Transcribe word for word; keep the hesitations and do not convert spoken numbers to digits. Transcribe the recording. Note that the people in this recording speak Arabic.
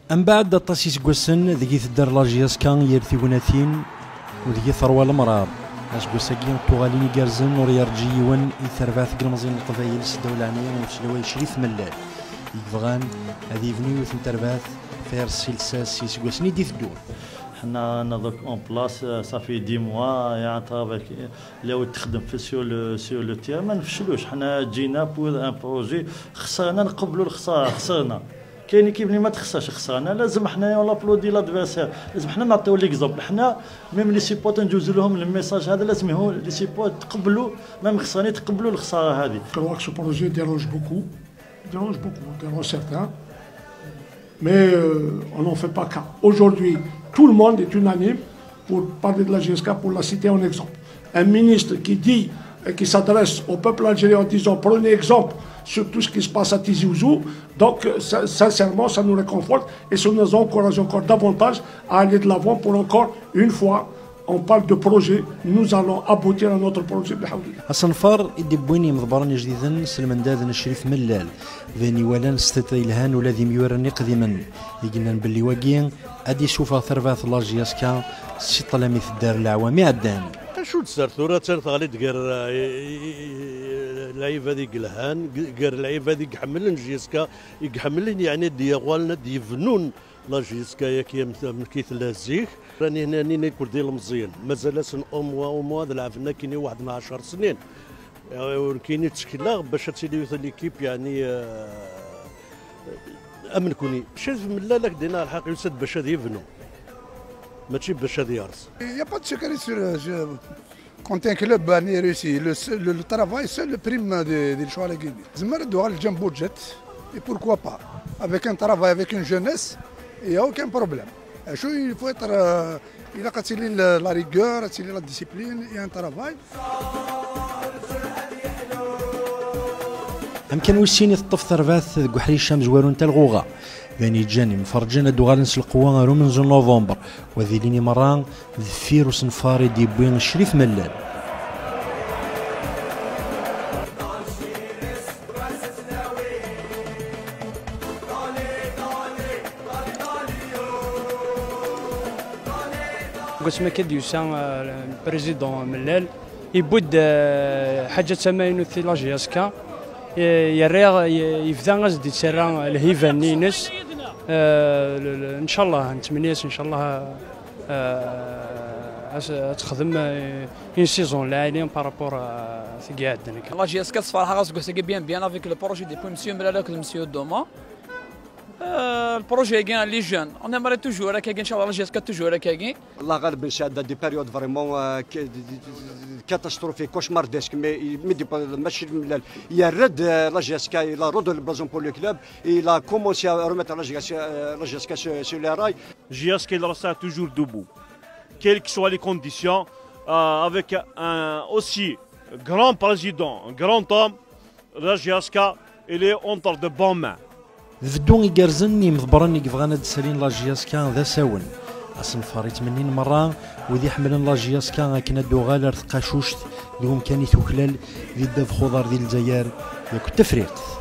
أم بعد الطاسيس قوسن ذي تدار لاجياس كان يرثي وناثين وذي ثروة المراب اش قوساكين طوغاليني قارزن وريارجي ون يثربات قرمزين القبايل الدولة عنيا وشلوي شريف ملال يبغان هذه فنيو ثنتربات فير سيلساس يسقوسني دي ثدور. حنا نضرب اون بلاص صافي دي موا يعني طابك لو تخدم في سيو سيو لو تير ما نفشلوش. حنا جينا بور ان بروجي خسرنا نقبلوا الخساره خسرنا. كاين كيف اللي ما تخسرش خسرنا لازم حنايا لابلودي لادفيرسير لازم حنا نعطيو ليكزومبل. حنا ميم لي سيبوت ندوزو لهم الميساج هذا لازم هو لي سيبوت تقبلوا ميم خسرانين تقبلوا الخساره هذه. كنوا سو بروجي ديرونج بوكو ديرونج بوكو ديرونج سيرتان mais euh, on n'en fait pas cas. Aujourd'hui, tout le monde est unanime pour parler de la G S K, pour la citer en exemple. Un ministre qui dit et qui s'adresse au peuple algérien en disant prenez exemple sur tout ce qui se passe à Tizi Ouzou, donc ça, sincèrement ça nous réconforte et ça nous encourage encore davantage à aller de l'avant pour encore une fois on parle de projet, nous allons aboutir à notre projet بحول الصنفار يدي بويني مضبراني جديدا سلمان دادن الشريف ملال ذاني ولان ستة الهان ولا ذي ميورني قديما يقولنا باللي واقين ادي شوفها ثربات لاجياسكا سي طلاميث الدار العوامي عدان شو تسار ثورة تسار ثغالي تقر العيب هذيك الهان قر العيب هذيك حملن جيسكا يحملن يعني ديالنا دي فنون لاجيسكا ياك من كيث لازيك راني هنا راني ناكل ديال المزيان مازال سن اموا اموا هذا لعبنا كاين واحد من عشر سنين كاين تشكيله باش تسيدي ليكيب يعني امن كوني شاف من لا لك دينا الحق يسد باش هذا يبنوا ماشي باش هذا يهرس. يا با تشكري سور كونت ان كلوب باني روسي لو ترافاي سو لو بريم دي الشوا لا غيني زعما ردوا على الجنب بودجيت اي بوركوا با افيك ان ترافاي افيك اون جونيس il y a aucun problème. Il faut être, il a qu'à la rigueur, la discipline et un travail. أمكن وسيني الطف ثرباث قحري الشمس زوارون تلغوغا باني جاني مفرجنا دوغالنس القوة غيرو من زون نوفمبر وذيليني مران ذفير وسنفاري دي بوين الشريف ملال. قسم كد يسان البريزيدون ملال يبود حاجه تماين في لاجياسكا يريغ يفدا غزد يتسرى الهيفا نينس ان شاء الله نتمنياس ان شاء الله تخدم اون سيزون لاعبين بارابور في قاعد لاجياسكا صراحه خاص كو بيان بيان افيك لو بروجي دي بوي مسيو ملال مسيو دوما البروجي كاين لي جون اون امري توجور هكا ان شاء الله لاجياسكا توجور هكا الله غالب نشاهد دي بيريود فريمون كاتاستروفي كوشمار ديسك مي ماشي يرد لاجياسكا الى رود البلازون بور لو كلوب الى كومونسي ا روميتر لاجياسكا سو لي راي. Giesca il restera toujours debout quelles que soient les conditions avec un aussi grand président un grand homme Giesca il est entre de bonnes mains. ذدو يقرزني مضبرني كيفغانا دسالين لاجياسكا ذا ساون اصنفار يتمنين مرة وذي حملن لاجياسكا كنا دوغال رثقاشوشت دوم كان يتوكلال ذي الدف خضر ذي الجزائر ياك التفريق.